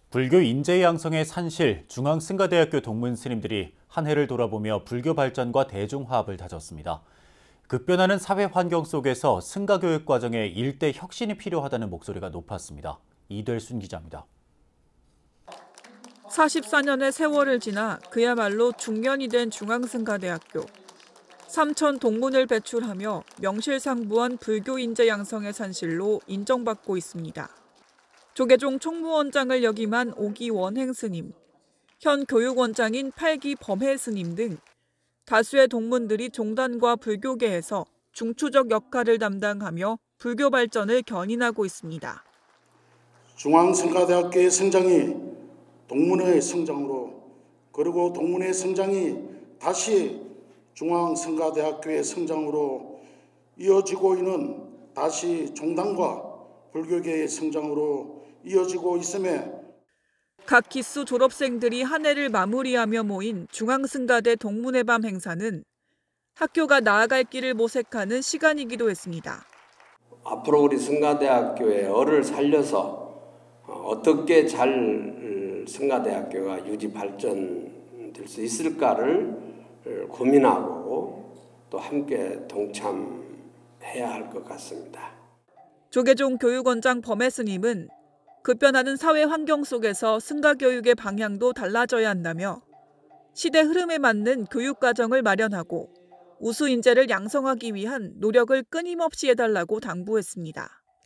불교 인재 양성의 산실 중앙승가대학교 동문 스님들이 한 해를 돌아보며 불교 발전과 대중화합을 다졌습니다. 급변하는 사회 환경 속에서 승가 교육 과정에 일대 혁신이 필요하다는 목소리가 높았습니다. 이델순 기자입니다. 44년의 세월을 지나 그야말로 중년이 된 중앙승가대학교. 3천 동문을 배출하며 명실상부한 불교 인재 양성의 산실로 인정받고 있습니다. 조계종 총무원장을 역임한 5기 원행 스님, 현 교육원장인 8기 범해 스님 등 다수의 동문들이 종단과 불교계에서 중추적 역할을 담당하며 불교 발전을 견인하고 있습니다. 중앙승가대학교의 성장이 동문의 성장으로, 그리고 동문의 성장이 다시 중앙승가대학교의 성장으로 이어지고 있는 다시 종단과 불교계의 성장으로 이어지고 있음에 각 기수 졸업생들이 한 해를 마무리하며 모인 중앙승가대 동문회 밤 행사는 학교가 나아갈 길을 모색하는 시간이기도 했습니다. 앞으로 우리 승가대학교의 얼을 살려서 어떻게 잘 승가대학교가 유지 발전될 수 있을까를 고민하고 또 함께 동참해야 할 것 같습니다. 조계종 교육원장 범해 스님은 급변하는 사회 환경 속에서 승가 교육의 방향도 달라져야 한다며 시대 흐름에 맞는 교육 과정을 마련하고 우수 인재를 양성하기 위한 노력을 끊임없이 해달라고 당부했습니다.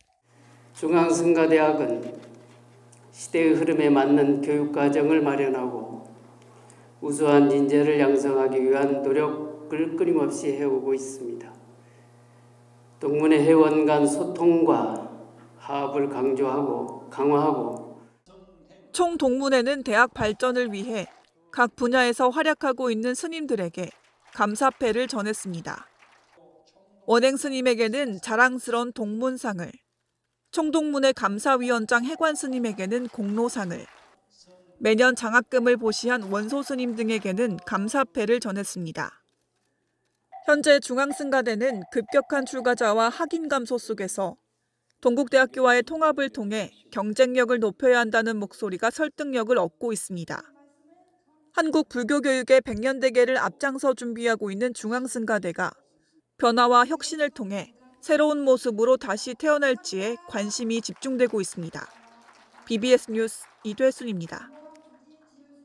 중앙승가대학은 시대의 흐름에 맞는 교육 과정을 마련하고 우수한 인재를 양성하기 위한 노력을 끊임없이 해오고 있습니다. 동문회 회원 간 소통과 화합을 강화하고 총동문회는 대학 발전을 위해 각 분야에서 활약하고 있는 스님들에게 감사패를 전했습니다. 원행 스님에게는 자랑스러운 동문상을, 총동문회 감사위원장 해관 스님에게는 공로상을, 매년 장학금을 보시한 원소 스님 등에게는 감사패를 전했습니다. 현재 중앙승가대는 급격한 출가자와 학인 감소 속에서 동국대학교와의 통합을 통해 경쟁력을 높여야 한다는 목소리가 설득력을 얻고 있습니다. 한국 불교 교육의 100년 대계를 앞장서 준비하고 있는 중앙승가대가 변화와 혁신을 통해 새로운 모습으로 다시 태어날지에 관심이 집중되고 있습니다. BBS 뉴스 이되순입니다.